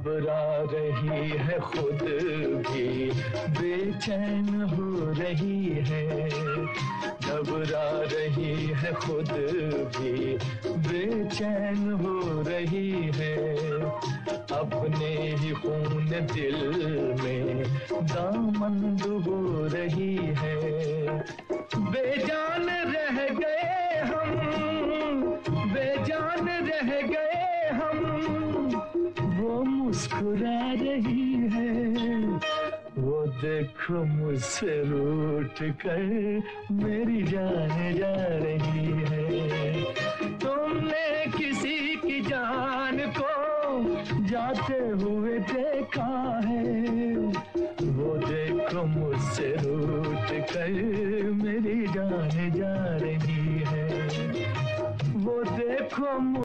घबरा रही है खुद भी बेचैन हो रही है, घबरा रही है खुद भी बेचैन हो रही है, अपने ही खून दिल में दामन डुबो रही है। बेजान रह गए हम, बेजान रह गए हम, वो मुस्कुरा रही है, वो देखो मुझसे रूठ कर मेरी जान जा रही है। तुमने किसी की जान को जाते हुए देखा है, वो देखो मुझसे रूठ कर मेरी जान जा रही है, वो देखो